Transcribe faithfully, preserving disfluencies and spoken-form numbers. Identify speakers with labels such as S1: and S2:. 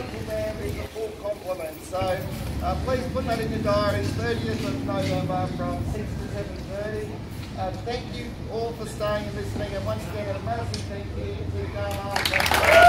S1: wonderful man is a full complement. So uh, please put that in your diaries, thirtieth of November from six to seven thirty. Uh, thank you all for staying and listening, and once again a massive thank you to Dana.